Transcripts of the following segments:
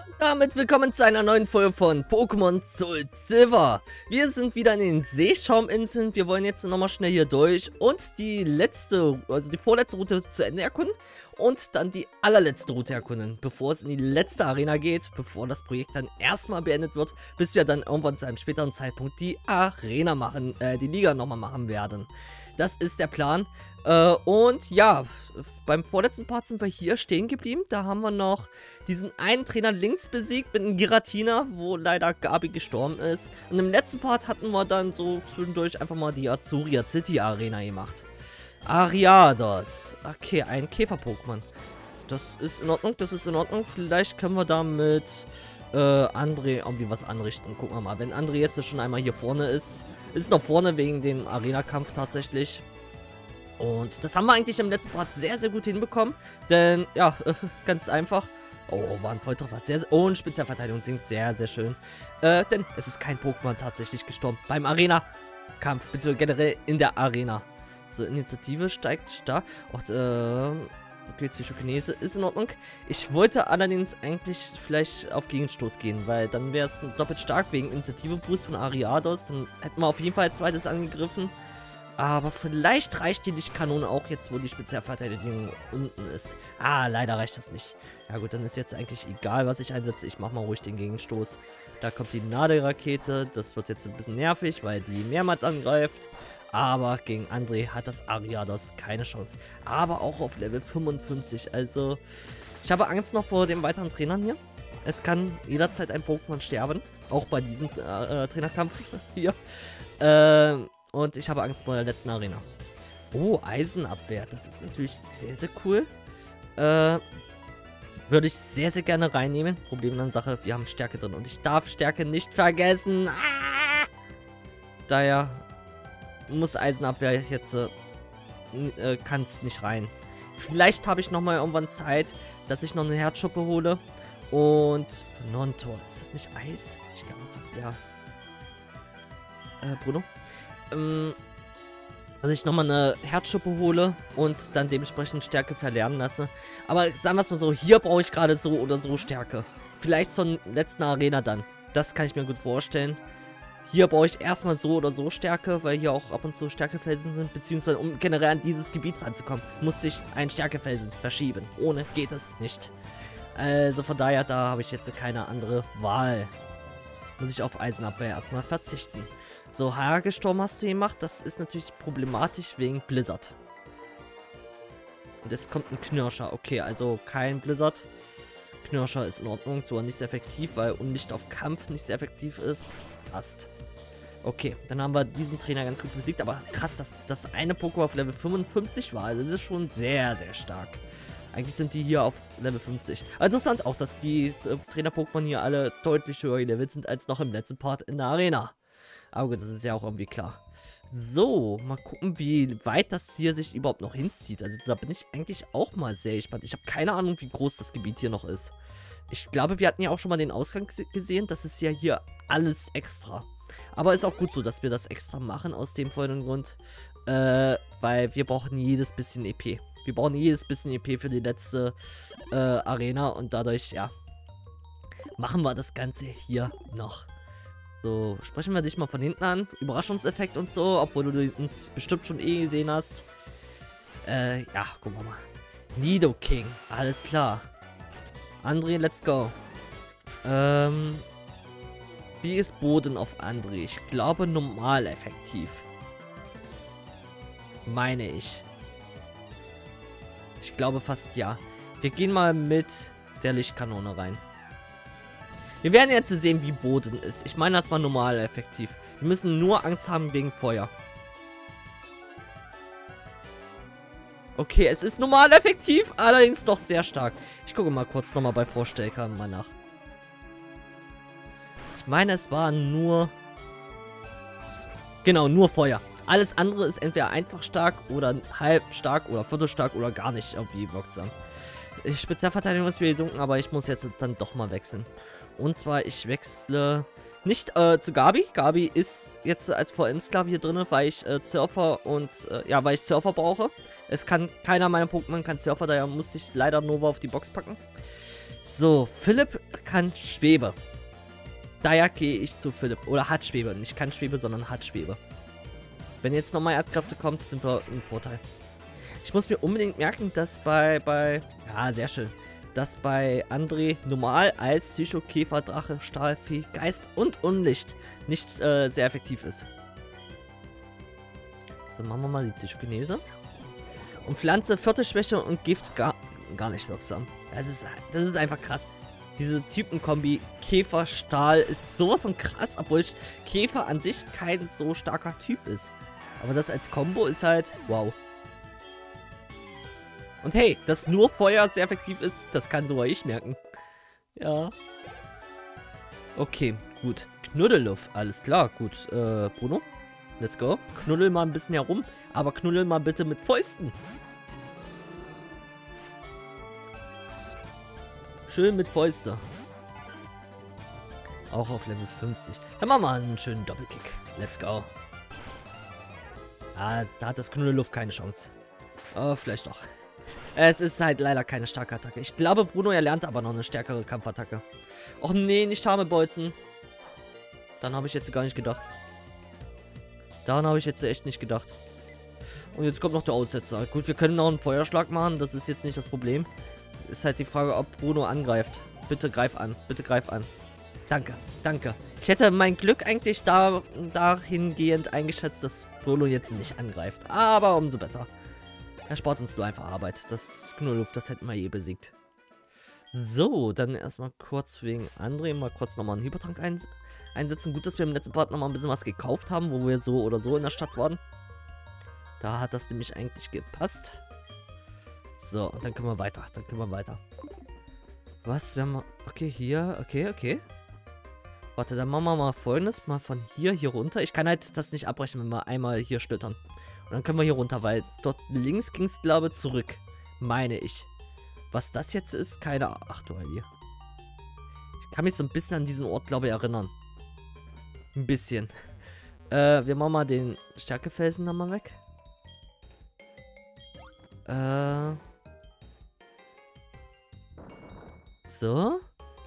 Damit willkommen zu einer neuen Folge von Pokémon Soul Silver. Wir sind wieder in den Seeschauminseln. Wir wollen jetzt nochmal schnell hier durch und die letzte, also die vorletzte Route zu Ende erkunden und dann die allerletzte Route erkunden, bevor es in die letzte Arena geht, bevor das Projekt dann erstmal beendet wird, bis wir dann irgendwann zu einem späteren Zeitpunkt die Arena machen, die Liga nochmal machen werden. Das ist der Plan. Und ja, beim vorletzten Part sind wir hier stehen geblieben. Da haben wir noch diesen einen Trainer links besiegt mit einem Giratina, wo leider Gabi gestorben ist. Und im letzten Part hatten wir dann so zwischendurch einfach mal die Azuria City Arena gemacht. Ariados. Okay, ein Käfer-Pokémon. Das ist in Ordnung, das ist in Ordnung. Vielleicht können wir da mit André irgendwie was anrichten. Gucken wir mal. Wenn André jetzt schon einmal hier vorne ist noch vorne wegen dem Arena-Kampf tatsächlich. Und das haben wir eigentlich im letzten Part sehr, sehr gut hinbekommen. Denn, ja, ganz einfach. Oh, war ein Volltreffer. Oh, und Spezialverteidigung sinkt sehr, sehr schön. Denn es ist kein Pokémon tatsächlich gestorben. Beim Arena-Kampf, beziehungsweise generell in der Arena. So, Initiative steigt stark. Okay, Psychokinese ist in Ordnung. Ich wollte allerdings eigentlich vielleicht auf Gegenstoß gehen, weil dann wäre es doppelt stark wegen Initiative-Boost von Ariados. Dann hätten wir auf jeden Fall als zweites angegriffen. Aber vielleicht reicht die Lichtkanone auch jetzt, wo die Spezialverteidigung unten ist. Ah, leider reicht das nicht. Ja gut, dann ist jetzt eigentlich egal, was ich einsetze. Ich mache mal ruhig den Gegenstoß. Da kommt die Nadelrakete. Das wird jetzt ein bisschen nervig, weil die mehrmals angreift. Aber gegen André hat das Ariados keine Chance. Aber auch auf Level 55. Also, ich habe Angst noch vor den weiteren Trainern hier. Es kann jederzeit ein Pokémon sterben. Auch bei diesem Trainerkampf hier. Und ich habe Angst vor der letzten Arena. Oh, Eisenabwehr. Das ist natürlich sehr, sehr cool. Würde ich sehr, sehr gerne reinnehmen. Problem in der Sache, wir haben Stärke drin. Und ich darf Stärke nicht vergessen. Ah! Daher muss Eisenabwehr jetzt, kann es nicht rein. Vielleicht habe ich nochmal irgendwann Zeit, dass ich noch eine Herzschuppe hole. Und Non-Tor. Ist das nicht Eis? Ich glaube fast ja. Bruno? Dass ich nochmal eine Herzschuppe hole und dann dementsprechend Stärke verlernen lasse. Aber sagen wir es mal so, hier brauche ich gerade so oder so Stärke. Vielleicht zur letzten Arena dann. Das kann ich mir gut vorstellen. Hier brauche ich erstmal so oder so Stärke, weil hier auch ab und zu Stärkefelsen sind. Beziehungsweise um generell an dieses Gebiet ranzukommen, musste ich einen Stärkefelsen verschieben. Ohne geht es nicht. Also von daher, da habe ich jetzt keine andere Wahl. Muss ich auf Eisenabwehr erstmal verzichten. So, Hagesturm hast du gemacht. Das ist natürlich problematisch wegen Blizzard. Und es kommt ein Knirscher. Okay, also kein Blizzard. Knirscher ist in Ordnung. So, nicht sehr effektiv, weil Unlicht auf Kampf nicht sehr effektiv ist. Passt. Okay, dann haben wir diesen Trainer ganz gut besiegt. Aber krass, dass das eine Pokémon auf Level 55 war. Also das ist schon sehr, sehr stark. Eigentlich sind die hier auf Level 50. Aber interessant auch, dass die Trainer-Pokémon hier alle deutlich höher gelevelt sind als noch im letzten Part in der Arena. Aber gut, das ist ja auch irgendwie klar. So, mal gucken, wie weit das hier sich überhaupt noch hinzieht. Also da bin ich eigentlich auch mal sehr gespannt. Ich habe keine Ahnung, wie groß das Gebiet hier noch ist. Ich glaube, wir hatten ja auch schon mal den Ausgang gesehen. Das ist ja hier alles extra. Aber ist auch gut so, dass wir das extra machen aus dem folgenden Grund. Weil wir brauchen jedes bisschen EP. Wir brauchen jedes bisschen EP für die letzte Arena. Und dadurch, ja, machen wir das Ganze hier noch. So, sprechen wir dich mal von hinten an. Überraschungseffekt und so, obwohl du uns bestimmt schon gesehen hast. Ja, gucken wir mal. Nidoking, alles klar. André, let's go. Wie ist Boden auf André? Ich glaube normal effektiv. Meine ich. Ich glaube fast ja. Wir gehen mal mit der Lichtkanone rein. Wir werden jetzt sehen, wie Boden ist. Ich meine, das war normal effektiv. Wir müssen nur Angst haben wegen Feuer. Okay, es ist normal effektiv, allerdings doch sehr stark. Ich gucke mal kurz nochmal bei Vorstellkern mal nach. Ich meine, es war nur... Genau, nur Feuer. Alles andere ist entweder einfach stark oder halb stark oder viertelstark oder gar nicht irgendwie wirksam. Spezialverteidigung ist wieder gesunken, aber ich muss jetzt dann doch mal wechseln. Und zwar, ich wechsle nicht zu Gabi. Gabi ist jetzt als VM-Sklave hier drin, weil ich Surfer und, ja, weil ich Surfer brauche. Es kann, keiner meiner Pokémon kann Surfer, daher musste ich leider Nova auf die Box packen. So, Philipp kann Schwebe. Daher gehe ich zu Philipp. Oder hat Schwebe. Nicht kann Schwebe, sondern hat Schwebe. Wenn jetzt nochmal Erdkräfte kommt, sind wir im Vorteil. Ich muss mir unbedingt merken, dass ja, sehr schön. Dass bei André normal als Psycho, Käfer, Drache, Stahlvieh, Geist und Unlicht nicht sehr effektiv ist. So, machen wir mal die Psychokinese. Und Pflanze, Viertelschwäche und Gift gar nicht wirksam. Das ist einfach krass. Diese Typenkombi Käfer, Stahl ist sowas von krass, obwohl Käfer an sich kein so starker Typ ist. Aber das als Kombo ist halt wow. Und hey, dass nur Feuer sehr effektiv ist, das kann sogar ich merken. Ja. Okay, gut. Knuddeluff, alles klar, gut. Bruno, let's go. Knuddel mal ein bisschen herum, aber knuddel mal bitte mit Fäusten. Schön mit Fäuste. Auch auf Level 50. Dann machen wir einen schönen Doppelkick. Let's go. Ah, da hat das Knuddeluff keine Chance. Oh, vielleicht doch. Es ist halt leider keine starke Attacke. Ich glaube, Bruno erlernt aber noch eine stärkere Kampfattacke. Och nee, nicht Schambolzen. Dann habe ich jetzt gar nicht gedacht. Daran habe ich jetzt echt nicht gedacht. Und jetzt kommt noch der Aussetzer. Gut, wir können noch einen Feuerschlag machen. Das ist jetzt nicht das Problem. Ist halt die Frage, ob Bruno angreift. Bitte greif an. Bitte greif an. Danke, danke. Ich hätte mein Glück eigentlich dahingehend eingeschätzt, dass Bruno jetzt nicht angreift. Aber umso besser. Er spart uns nur einfach Arbeit. Das Knurluft, das hätten wir je besiegt. So, dann erstmal kurz wegen André mal kurz nochmal einen Hypertrank einsetzen. Gut, dass wir im letzten Part nochmal ein bisschen was gekauft haben, wo wir so oder so in der Stadt waren. Da hat das nämlich eigentlich gepasst. So, und dann können wir weiter. Was, wenn wir... Okay, hier. Okay. Warte, dann machen wir mal Folgendes. Mal von hier runter. Ich kann halt das nicht abbrechen, wenn wir einmal hier schlittern. Und dann können wir hier runter, weil dort links ging es, glaube ich, zurück. Meine ich. Was das jetzt ist, keine Ahnung. Ach du Heilige. Ich kann mich so ein bisschen an diesen Ort, glaube ich, erinnern. Ein bisschen. Wir machen mal den Stärkefelsen nochmal weg. So.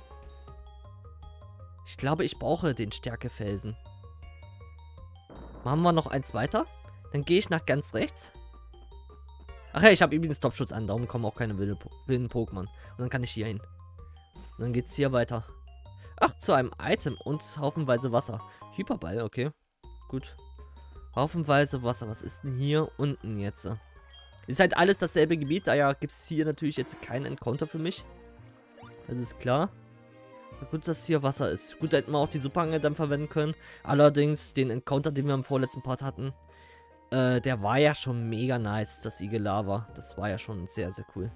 Ich glaube, ich brauche den Stärkefelsen. Machen wir noch eins weiter. Dann gehe ich nach ganz rechts. Ach ja, ich habe übrigens Topschutz an. Darum kommen auch keine wilden Pokémon. Und dann kann ich hier hin. Und dann geht es hier weiter. Ach, zu einem Item und haufenweise Wasser. Hyperball, okay. Gut. Haufenweise Wasser. Was ist denn hier unten jetzt? Ist halt alles dasselbe Gebiet. Daher gibt es hier natürlich jetzt keinen Encounter für mich. Das ist klar. Gut, dass hier Wasser ist. Gut, da hätten wir auch die Superangel dann verwenden können. Allerdings, den Encounter, den wir im vorletzten Part hatten, der war ja schon mega nice, das Igel-Lava. Das war ja schon sehr, sehr cool.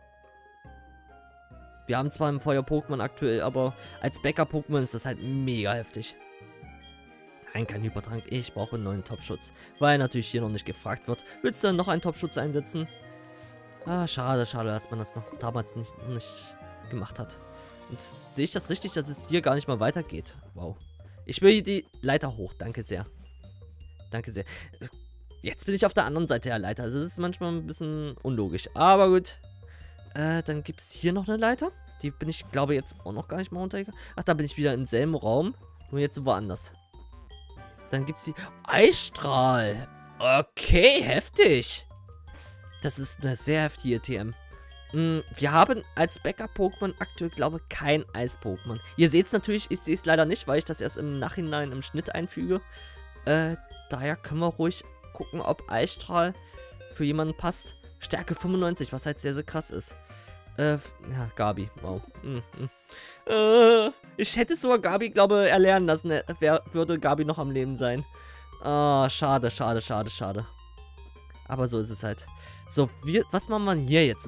Wir haben zwar ein Feuer-Pokémon aktuell, aber als Backup-Pokémon ist das halt mega heftig. Nein, kein Hypertrank. Ich brauche einen neuen Topschutz. Weil natürlich hier noch nicht gefragt wird. Willst du dann noch einen Topschutz einsetzen? Ah, schade, dass man das noch damals nicht gemacht hat. Und sehe ich das richtig, dass es hier gar nicht mal weitergeht? Wow. Ich will die Leiter hoch. Danke sehr. Danke sehr. Jetzt bin ich auf der anderen Seite der Leiter. Also das ist manchmal ein bisschen unlogisch. Aber gut. Dann gibt es hier noch eine Leiter. Die bin ich, glaube ich, jetzt auch noch gar nicht mal runtergegangen. Ach, da bin ich wieder im selben Raum. Nur jetzt woanders. Dann gibt es die Eisstrahl. Okay, heftig. Das ist eine sehr heftige TM. Wir haben als Backup-Pokémon aktuell, glaube ich, kein Eis-Pokémon. Ihr seht es natürlich, ich sehe es leider nicht, weil ich das erst im Nachhinein im Schnitt einfüge. Daher können wir ruhig gucken, ob Eisstrahl für jemanden passt. Stärke 95, was halt sehr, sehr krass ist. Ja, Gabi, wow. Ich hätte sogar Gabi, glaube ich, erlernen lassen. Würde Gabi noch am Leben sein. Ah, schade. Aber so ist es halt. So, was machen wir hier jetzt?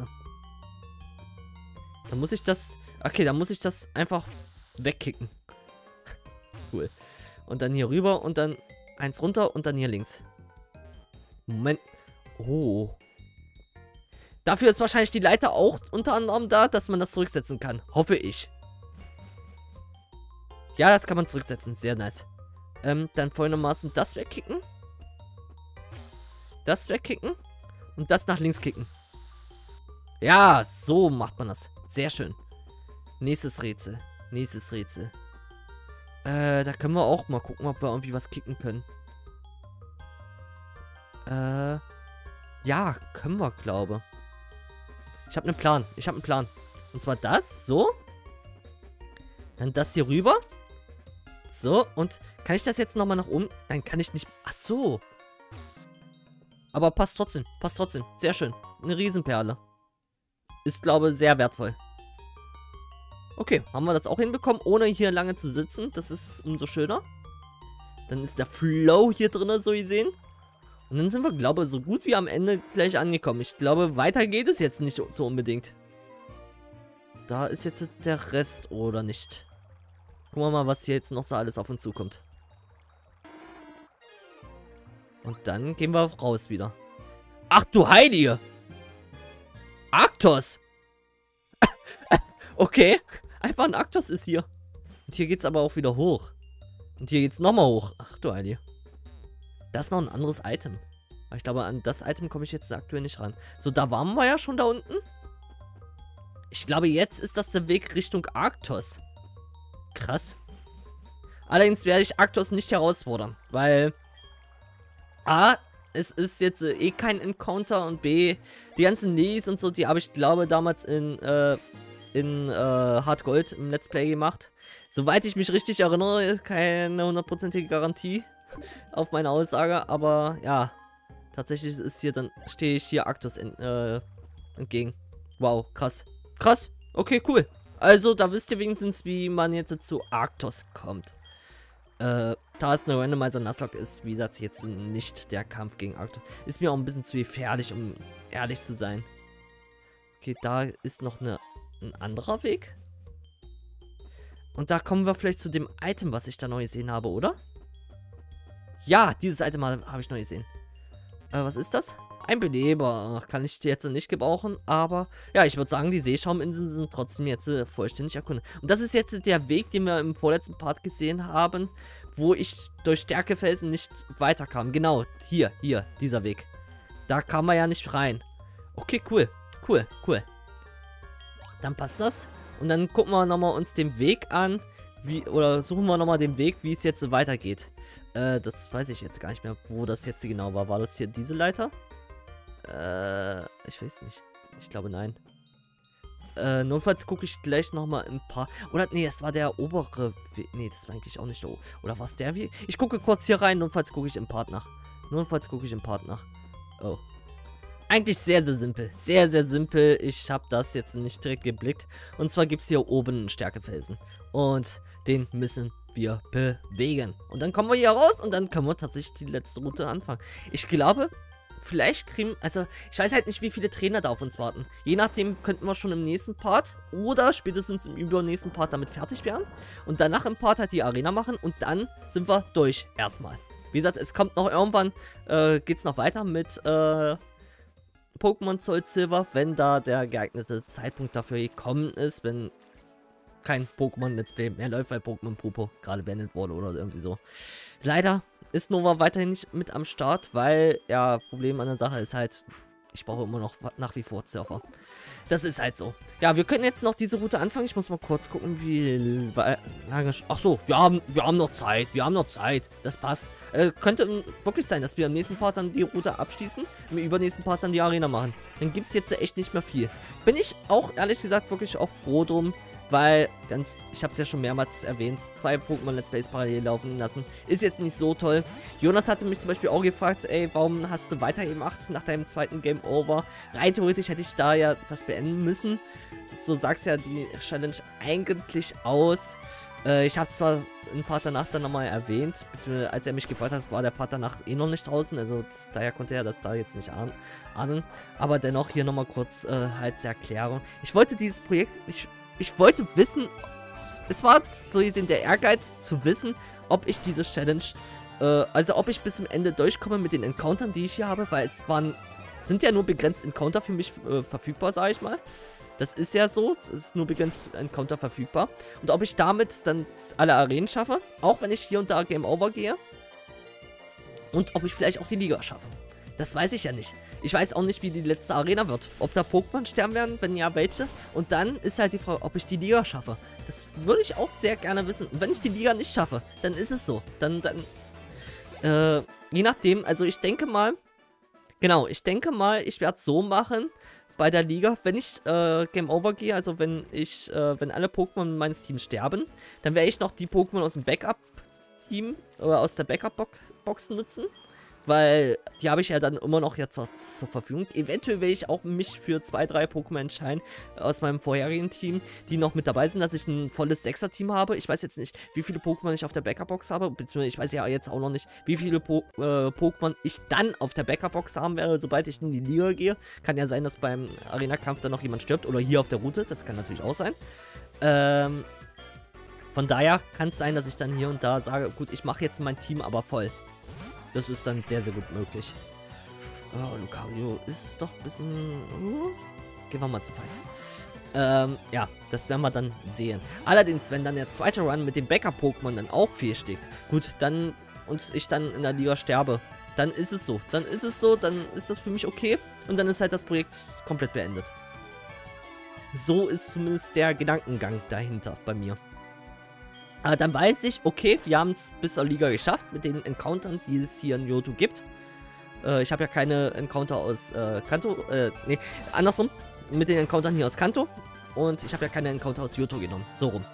Dann muss ich das... Okay, dann muss ich das einfach wegkicken. Cool. Und dann hier rüber und dann eins runter und dann hier links. Moment. Oh. Dafür ist wahrscheinlich die Leiter auch unter anderem da, dass man das zurücksetzen kann. Hoffe ich. Ja, das kann man zurücksetzen. Sehr nice. Dann folgendermaßen das wegkicken. Das wegkicken. Und das nach links kicken. Ja, so macht man das. Sehr schön. Nächstes Rätsel. Nächstes Rätsel. Da können wir auch mal gucken, ob wir irgendwie was kicken können. Ja, können wir, glaube. Ich habe einen Plan. Ich habe einen Plan. Und zwar das, so. Dann das hier rüber. So, und kann ich das jetzt nochmal nach oben? Nein, kann ich nicht. Ach so. Aber passt trotzdem. Passt trotzdem. Sehr schön. Eine Riesenperle. Ist, glaube ich, sehr wertvoll. Okay, haben wir das auch hinbekommen, ohne hier lange zu sitzen. Das ist umso schöner. Dann ist der Flow hier drin, so gesehen. Und dann sind wir, glaube ich, so gut wie am Ende gleich angekommen. Ich glaube, weiter geht es jetzt nicht so unbedingt. Da ist jetzt der Rest, oder nicht? Gucken wir mal, was hier jetzt noch so alles auf uns zukommt. Und dann gehen wir raus wieder. Ach du Heilige! Arktos! Okay, einfach ein Arktos ist hier. Und hier geht's aber auch wieder hoch. Und hier geht's nochmal hoch. Ach du Heilige. Das ist noch ein anderes Item. Aber ich glaube, an das Item komme ich jetzt aktuell nicht ran. So, da waren wir ja schon da unten. Ich glaube, jetzt ist das der Weg Richtung Arktos. Krass. Allerdings werde ich Arktos nicht herausfordern, weil A, es ist jetzt eh kein Encounter und B, die ganzen Nees und so, die habe ich, glaube damals in Hard Gold im Let's Play gemacht. Soweit ich mich richtig erinnere, keine 100%ige Garantie auf meine Aussage, aber ja, tatsächlich ist hier, dann stehe ich hier Arktos entgegen. Wow, krass. Krass, okay, cool. Also, da wisst ihr wenigstens, wie man jetzt zu Arktos kommt. Da es eine Randomizer Nuzlocke ist, wie gesagt, jetzt nicht der Kampf gegen Arktos. Ist mir auch ein bisschen zu gefährlich, um ehrlich zu sein. Okay, da ist noch ein anderer Weg. Und da kommen wir vielleicht zu dem Item, was ich da neu gesehen habe, oder? Ja, dieses Item habe ich neu gesehen. Was ist das? Ein Beleber. Kann ich jetzt nicht gebrauchen, aber ja, ich würde sagen, die Seeschauminseln sind trotzdem jetzt vollständig erkundet. Und das ist jetzt der Weg, den wir im vorletzten Part gesehen haben, wo ich durch Stärkefelsen nicht weiterkam. Genau, hier, dieser Weg. Da kam man ja nicht rein. Okay, cool. Cool. Dann passt das. Und dann gucken wir nochmal uns den Weg an, oder suchen wir nochmal den Weg, wie es jetzt weitergeht. Das weiß ich jetzt gar nicht mehr, wo das jetzt genau war. War das hier diese Leiter? Ich weiß nicht. Ich glaube, nein. Notfalls gucke ich gleich nochmal ein paar. Oder, nee, das war der obere Weg. Nee, das war eigentlich auch nicht der. Oder was der Weg? Ich gucke kurz hier rein. Notfalls gucke ich im Part nach. Oh. Eigentlich sehr, sehr simpel. Sehr, sehr simpel. Ich habe das jetzt nicht direkt geblickt. Und zwar gibt es hier oben einen Stärkefelsen. Und den müssen wir bewegen. Und dann kommen wir hier raus und dann können wir tatsächlich die letzte Route anfangen. Ich glaube, vielleicht kriegen, also ich weiß halt nicht, wie viele Trainer da auf uns warten. Je nachdem könnten wir schon im nächsten Part oder spätestens im übernächsten Part damit fertig werden. Und danach im Part halt die Arena machen und dann sind wir durch erstmal. Wie gesagt, es kommt noch irgendwann, geht's noch weiter mit Pokémon Soul Silver, wenn da der geeignete Zeitpunkt dafür gekommen ist, wenn kein Pokémon Let's Play mehr läuft, weil Pokémon Purpur gerade beendet wurde oder irgendwie so. Leider ist Nova weiterhin nicht mit am Start, weil, ja, Problem an der Sache ist halt, ich brauche immer noch nach wie vor Surfer. Das ist halt so. Ja, wir können jetzt noch diese Route anfangen. Ich muss mal kurz gucken, wie lange... Ach so, wir haben noch Zeit. Das passt. Könnte wirklich sein, dass wir im nächsten Part dann die Route abschließen, im übernächsten Part dann die Arena machen. Dann gibt es jetzt echt nicht mehr viel. Bin ich auch, ehrlich gesagt, wirklich auch froh drum, weil, ich habe es ja schon mehrmals erwähnt, 2 Pokémon Let's Plays parallel laufen lassen, ist jetzt nicht so toll. Jonas hatte mich zum Beispiel auch gefragt, ey, warum hast du weitergemacht nach deinem zweiten Game Over? Rein theoretisch hätte ich da ja das beenden müssen. So sagst ja die Challenge eigentlich aus. Ich habe zwar ein Part danach dann nochmal erwähnt, beziehungsweise als er mich gefragt hat, war der Part danach eh noch nicht draußen, also daher konnte er das da jetzt nicht ahnen. Aber dennoch hier nochmal kurz halt zur Erklärung. Ich wollte dieses Projekt, ich wollte wissen, es war so gesehen der Ehrgeiz zu wissen, ob ich diese Challenge, also ob ich bis zum Ende durchkomme mit den Encountern, die ich hier habe, weil es sind ja nur begrenzt Encounter für mich verfügbar, sage ich mal. Das ist ja so, es ist nur begrenzt Encounter verfügbar. Und ob ich damit dann alle Arenen schaffe, auch wenn ich hier und da Game Over gehe. Und ob ich vielleicht auch die Liga schaffe. Das weiß ich ja nicht. Ich weiß auch nicht, wie die letzte Arena wird. Ob da Pokémon sterben werden, wenn ja, welche. Und dann ist halt die Frage, ob ich die Liga schaffe. Das würde ich auch sehr gerne wissen. Und wenn ich die Liga nicht schaffe, dann ist es so. Je nachdem, also ich denke mal, genau, ich werde es so machen bei der Liga, wenn ich Game Over gehe, also wenn alle Pokémon meines Teams sterben, dann werde ich noch die Pokémon aus dem Backup-Team oder aus der Backup-Box nutzen. Weil die habe ich ja dann immer noch jetzt zur Verfügung. Eventuell will ich auch mich für 2, 3 Pokémon entscheiden aus meinem vorherigen Team, die noch mit dabei sind, dass ich ein volles 6er-Team habe. Ich weiß jetzt nicht, wie viele Pokémon ich auf der Backup-Box habe, beziehungsweise ich weiß ja jetzt auch noch nicht, wie viele Pokémon ich dann auf der Backup-Box haben werde, sobald ich in die Liga gehe. Kann ja sein, dass beim Arena-Kampf dann noch jemand stirbt oder hier auf der Route, das kann natürlich auch sein. Von daher kann es sein, dass ich dann hier und da sage, gut, ich mache jetzt mein Team aber voll. Das ist dann sehr, sehr gut möglich. Oh, Lucario ist doch ein bisschen... gehen wir mal zu weit. Ja, das werden wir dann sehen. Allerdings, wenn dann der zweite Run mit dem Backup-Pokémon dann auch fehlschlägt, gut, dann und ich dann in der Liga sterbe, dann ist es so. Dann ist das für mich okay und dann ist halt das Projekt komplett beendet. So ist zumindest der Gedankengang dahinter bei mir. Aber dann weiß ich, okay, wir haben es bis zur Liga geschafft mit den Encountern, die es hier in Johto gibt. Ich habe ja keine Encounter aus Kanto, nee, andersrum, mit den Encountern hier aus Kanto. Und ich habe ja keine Encounter aus Johto genommen. So rum.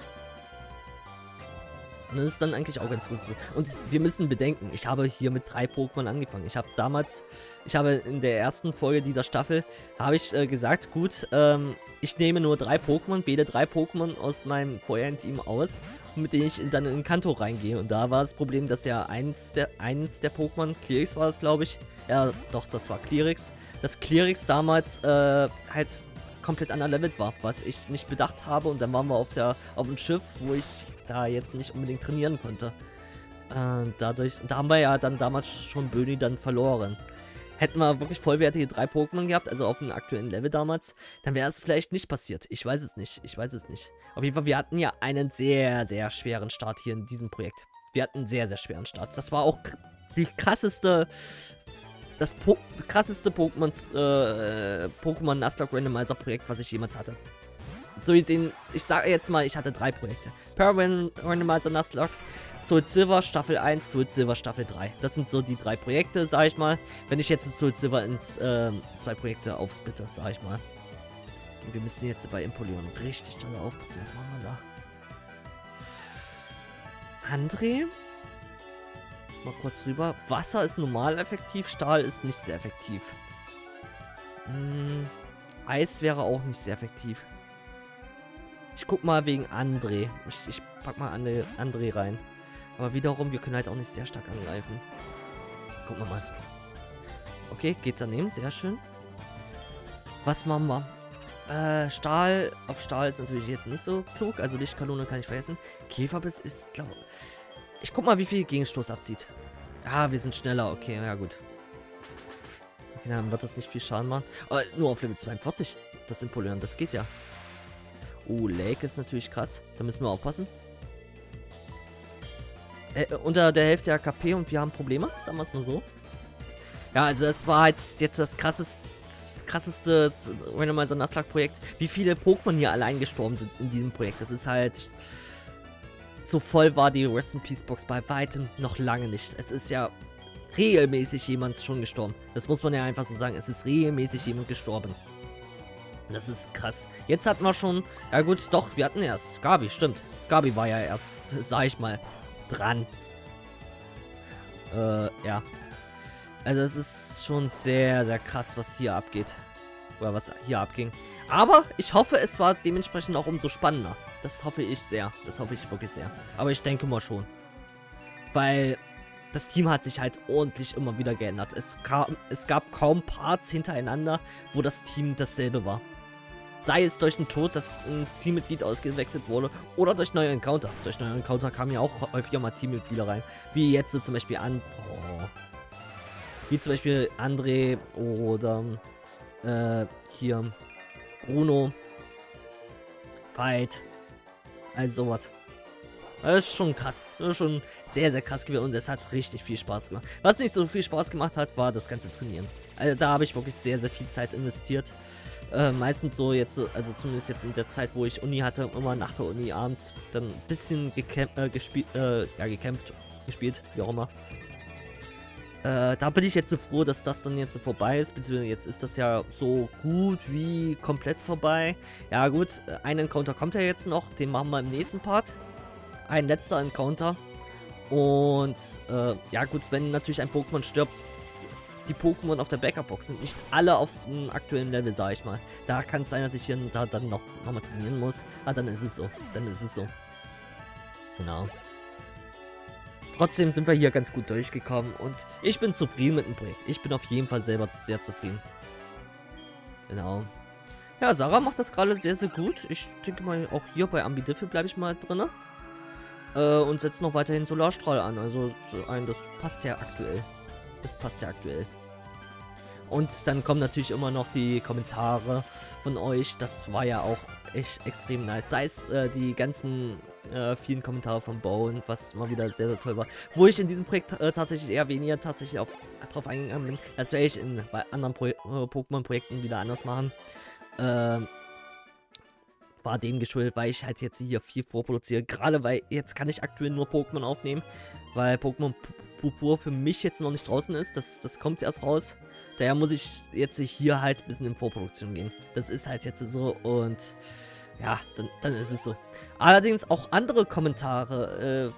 Und das ist dann eigentlich auch ganz gut so. Und wir müssen bedenken, ich habe hier mit 3 Pokémon angefangen. Ich habe in der ersten Folge dieser Staffel, habe ich gesagt, gut, ich nehme nur 3 Pokémon, wähle 3 Pokémon aus meinem vorherigen Team aus, mit denen ich dann in Kanto reingehe. Und da war das Problem, dass ja eins der Pokémon, Clérix war das, glaube ich. Ja, doch, das war Clérix. Dass Clérix damals halt komplett underlevelt war, was ich nicht bedacht habe. Und dann waren wir auf dem Schiff, wo ich da jetzt nicht unbedingt trainieren konnte. Da haben wir ja dann damals schon Böni dann verloren. Hätten wir wirklich vollwertige 3 Pokémon gehabt, also auf dem aktuellen Level damals, dann wäre es vielleicht nicht passiert. Ich weiß es nicht. Auf jeden Fall, wir hatten ja einen sehr, sehr schweren Start hier in diesem Projekt. Wir hatten einen sehr, sehr schweren Start. Das war auch das krasseste Pokémon Nuzlocke Randomizer Projekt, was ich jemals hatte. So gesehen, ich sage jetzt mal, ich hatte 3 Projekte. Paragon Randomizer Nuzlocke, Soul Silver Staffel 1, Soul Silver Staffel 3. Das sind so die 3 Projekte, sage ich mal. Wenn ich jetzt Soul Silver in 2 Projekte aufsplitte, sage ich mal. Und wir müssen jetzt bei Empoleon richtig toll aufpassen. Was machen wir da? André? Mal kurz rüber. Wasser ist normal effektiv, Stahl ist nicht sehr effektiv. Eis wäre auch nicht sehr effektiv. Ich guck mal wegen André. Ich pack mal André rein. Aber wiederum, wir können halt auch nicht sehr stark angreifen. Gucken wir mal. Okay, geht daneben. Sehr schön. Was machen wir? Stahl. Auf Stahl ist natürlich jetzt nicht so klug. Also Lichtkanone kann ich vergessen. Käferbiss ist, glaube ich... Ich guck mal, wie viel Gegenstoß abzieht. Ah, wir sind schneller. Okay, ja gut. Okay, dann wird das nicht viel Schaden machen. Nur auf Level 42. Das Empoleon, das geht ja. Oh, Lake ist natürlich krass. Da müssen wir aufpassen. Unter der Hälfte der KP und wir haben Probleme. Sagen wir es mal so. Ja, also das war halt jetzt das krasseste Randomizer Nuzlocke Projekt. Wie viele Pokémon hier allein gestorben sind in diesem Projekt. Das ist halt... So voll war die Rest in Peace Box bei weitem noch lange nicht. Es ist ja regelmäßig jemand schon gestorben. Das muss man ja einfach so sagen. Es ist regelmäßig jemand gestorben. Das ist krass. Jetzt hatten wir schon... Ja gut, doch, wir hatten erst Gabi, stimmt. Gabi war ja erst, sag ich mal, dran. Ja. Also es ist schon sehr, sehr krass, was hier abgeht. Oder was hier abging. Aber ich hoffe, es war dementsprechend auch umso spannender. Das hoffe ich sehr. Das hoffe ich wirklich sehr. Aber ich denke mal schon. Weil das Team hat sich halt ordentlich immer wieder geändert. Es gab kaum Parts hintereinander, wo das Team dasselbe war. Sei es durch den Tod, dass ein Teammitglied ausgewechselt wurde, oder durch neue Encounter. Durch neue Encounter kamen ja auch häufiger mal Teammitglieder rein. Wie jetzt so zum Beispiel wie zum Beispiel André oder hier Bruno, Fight, also sowas. Das ist schon krass. Das ist schon sehr, sehr krass gewesen und es hat richtig viel Spaß gemacht. Was nicht so viel Spaß gemacht hat, war das ganze Trainieren. Also da habe ich wirklich sehr, sehr viel Zeit investiert. Meistens so jetzt, also zumindest jetzt in der Zeit, wo ich Uni hatte, immer nach der Uni abends dann ein bisschen gespielt, wie auch immer. Da bin ich jetzt so froh, dass das dann jetzt so vorbei ist, beziehungsweise jetzt ist das ja so gut wie komplett vorbei. Ja gut, ein Encounter kommt ja jetzt noch, den machen wir im nächsten Part. Ein letzter Encounter. Und ja gut, wenn natürlich ein Pokémon stirbt, die Pokémon auf der Backup-Box sind nicht alle auf dem aktuellen Level, sag ich mal. Da kann es sein, dass ich hier und da dann noch mal trainieren muss. Ah, dann ist es so. Dann ist es so. Genau. Trotzdem sind wir hier ganz gut durchgekommen und ich bin zufrieden mit dem Projekt. Ich bin auf jeden Fall selber sehr zufrieden. Genau. Ja, Sarah macht das gerade sehr, sehr gut. Ich denke mal, auch hier bei Ambidiffel bleibe ich mal drin. Und setze noch weiterhin Solarstrahl an. Also, das passt ja aktuell. Das passt ja aktuell. Und dann kommen natürlich immer noch die Kommentare von euch. Das war ja auch echt extrem nice. Sei es die ganzen vielen Kommentare von Bone, was mal wieder sehr, sehr toll war. Wo ich in diesem Projekt tatsächlich eher weniger drauf eingegangen bin. Das werde ich bei anderen Pokémon-Projekten wieder anders machen. War dem geschuldet, weil ich halt jetzt hier viel vorproduziere. Gerade weil jetzt kann ich aktuell nur Pokémon aufnehmen. Weil Pokémon Purpur für mich jetzt noch nicht draußen ist. Das kommt erst raus. Daher muss ich jetzt hier halt ein bisschen in Vorproduktion gehen. Das ist halt jetzt so und ja, dann ist es so. Allerdings auch andere Kommentare.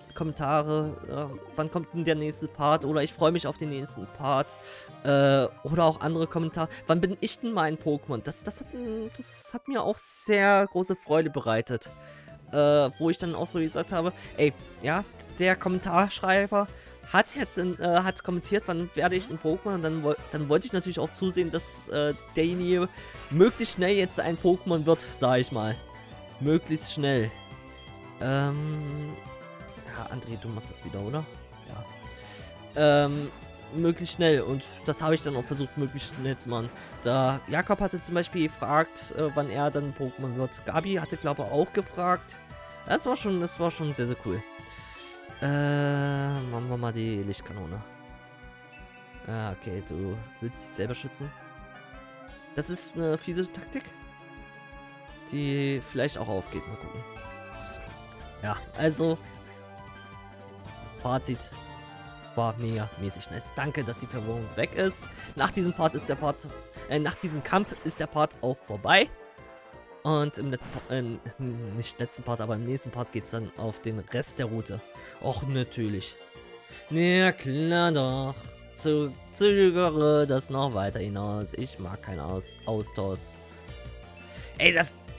Wann kommt denn der nächste Part? Oder ich freue mich auf den nächsten Part. Oder auch andere Kommentare. Wann bin ich denn mal ein Pokémon? Das hat mir auch sehr große Freude bereitet. Wo ich dann auch so gesagt habe, ey, ja, der Kommentarschreiber hat jetzt hat kommentiert, wann werde ich ein Pokémon, und dann wollte ich natürlich auch zusehen, dass derjenige möglichst schnell jetzt ein Pokémon wird, sage ich mal. Möglichst schnell. Ja, André, du machst das wieder, oder? Ja. Möglichst schnell, und das habe ich dann auch versucht, möglichst schnell zu machen. Da Jakob hatte zum Beispiel gefragt, wann er dann Pokémon wird. Gabi hatte, glaube ich, auch gefragt. Das war schon sehr, sehr cool. Machen wir mal die Lichtkanone. Ah, okay, du willst dich selber schützen. Das ist eine fiese Taktik, die vielleicht auch aufgeht. Mal gucken. Ja, also Fazit war mega mäßig nice. Danke, dass die Verwirrung weg ist. Nach diesem Part ist nach diesem Kampf ist der Part auch vorbei. Und im nicht letzten Part, aber im nächsten Part geht es dann auf den Rest der Route. Och, natürlich. Ja, klar doch. Zögere das noch weiter hinaus. Ich mag keinen Austausch. Ey,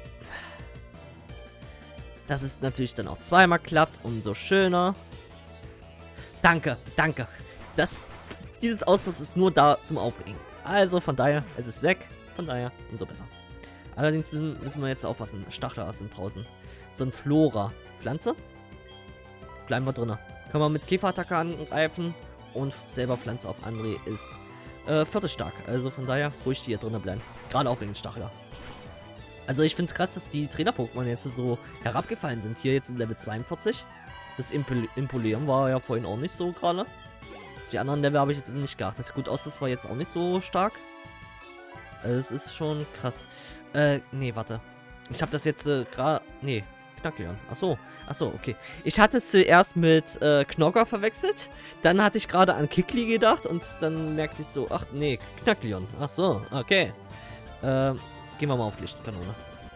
das ist natürlich dann auch zweimal klappt, umso schöner. Danke, danke. Dieses Austausch ist nur da zum Aufregen. Also von daher, es ist weg. Von daher, umso besser. Allerdings müssen wir jetzt aufpassen. Stachel sind draußen. So ein Flora. Pflanze? Bleiben wir drin. Können wir mit Käferattacke angreifen. Und selber Pflanze auf André ist viertelstark. Also von daher ruhig hier drinnen bleiben. Gerade auch wegen Stachler. Also ich finde es krass, dass die Trainer-Pokémon jetzt so herabgefallen sind. Hier jetzt in Level 42. Das Impolieren war ja vorhin auch nicht so gerade. Die anderen Level habe ich jetzt nicht geachtet. Gut aus, das war jetzt auch nicht so stark. Es ist schon krass. Nee, warte. Ich habe das jetzt gerade... Nee, Knackleon. Achso, okay. Ich hatte es zuerst mit Knocker verwechselt. Dann hatte ich gerade an Kikli gedacht. Und dann merkte ich so, ach nee, Knackleon. Achso, okay. Gehen wir mal auf Lichtkanone.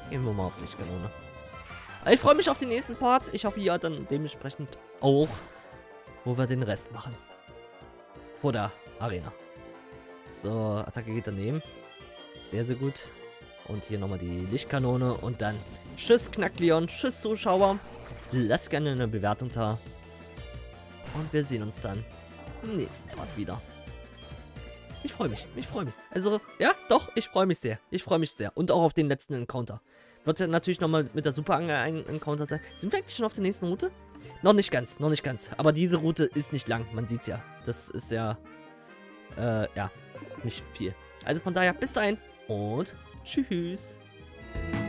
Ich freue mich auf den nächsten Part. Ich hoffe, ihr dann dementsprechend auch, wo wir den Rest machen. Vor der Arena. So, Attacke geht daneben. Sehr, sehr gut. Und hier nochmal die Lichtkanone. Und dann Tschüss, Knackleon. Tschüss, Zuschauer. Lasst gerne eine Bewertung da. Und wir sehen uns dann im nächsten Part wieder. Ich freue mich. Also, ja, doch, ich freue mich sehr. Und auch auf den letzten Encounter. Wird ja natürlich nochmal mit der Super-Angel ein Encounter sein. Sind wir eigentlich schon auf der nächsten Route? Noch nicht ganz. Aber diese Route ist nicht lang. Man sieht's ja. Das ist ja, ja, nicht viel. Also von daher, bis dahin und tschüss.